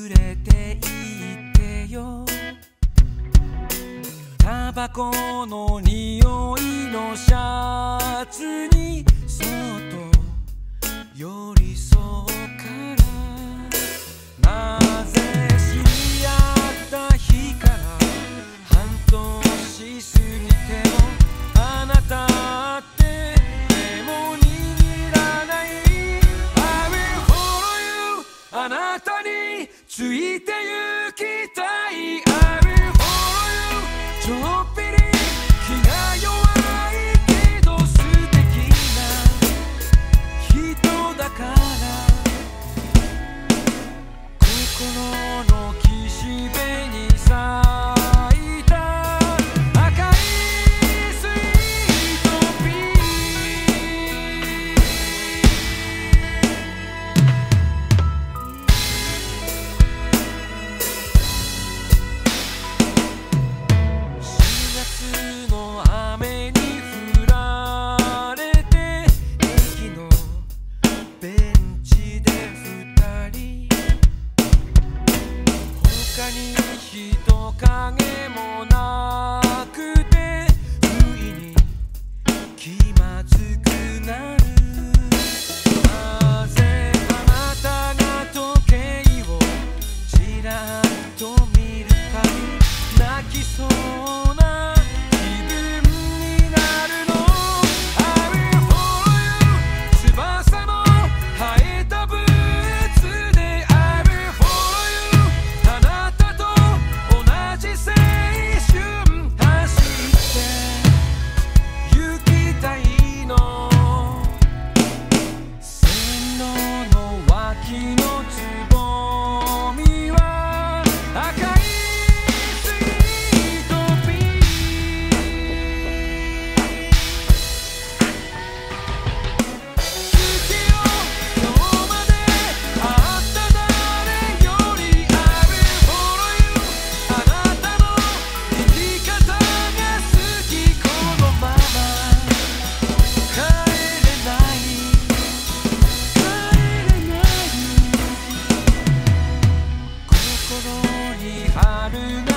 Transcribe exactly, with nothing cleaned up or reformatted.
れていってよ。タバコの匂いのシャツにそっと寄り添うからなぜ知り合った日から半年過ぎてもあなたってでも握らない。 I will follow you あなたについて行きたい。 I will follow you ちょっぴり気が弱いけど素敵な人だから心の岸辺に咲いた赤いスイートピー。しがつの雨に降られて駅のベンチで二人他に人影もなくて不意に気まずくなる。なぜあなたが時計をちらっと見るたび泣きそうな気分になるの。 I will follow you 翼の生えたブーツで I will follow you あなたと同じ青春走って行きたいの。線路の脇のつぼみは赤いスイートピー。好きよ今日まで会った誰より I will follow you あなたの生き方が好き。このまま帰れない帰れない心に春が